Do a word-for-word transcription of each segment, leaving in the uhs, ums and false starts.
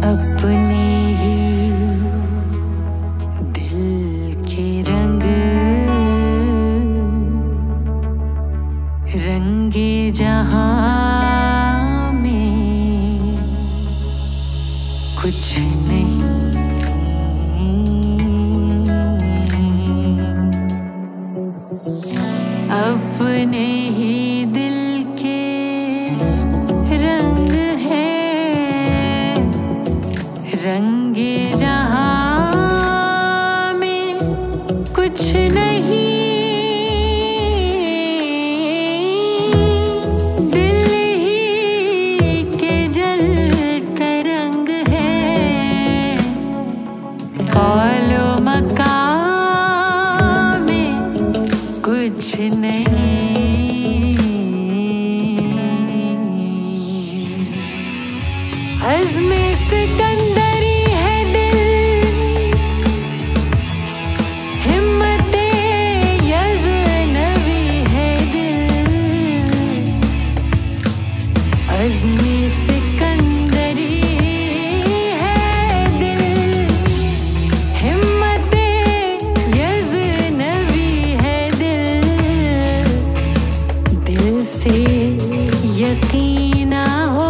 अपने ही दिल के रंग रंगे जहां में कुछ नहीं। अपने ही दिल के रंग है रंगे जहां में कुछ नहीं। दिल ही के जलता रंग है कौलो मकाम में कुछ नहीं। अज़्मे सिकंदरी है दिल, हिम्मते यज़नवी है दिल। अज़्मे सिकंदरी है दिल, हिम्मते यज़नवी है दिल। दिल से यकीना हो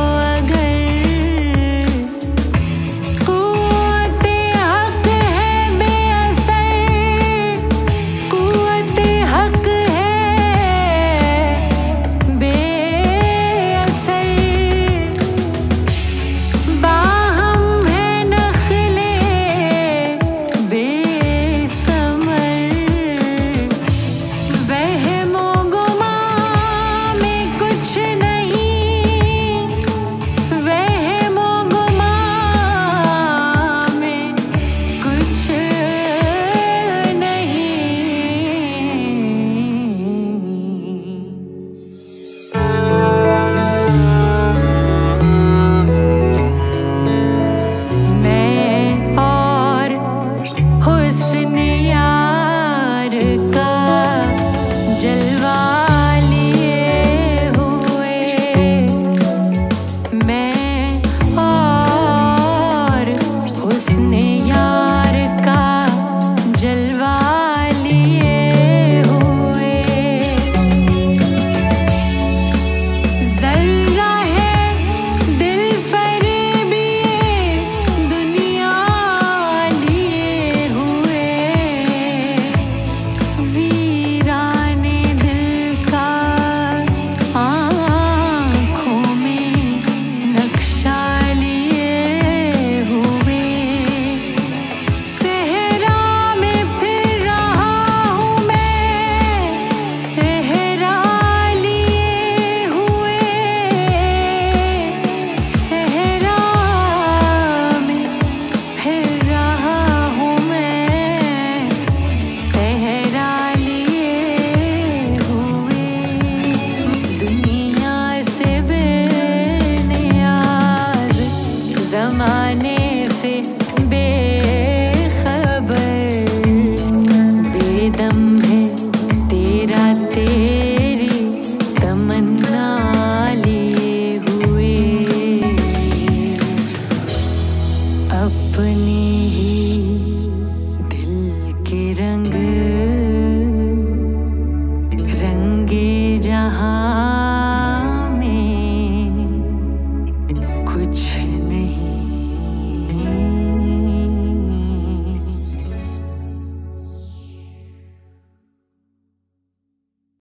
ज़माने से बेखबर बेदम है तेरा तेरी तमन्ना लिए हुए। अपने ही दिल के रंग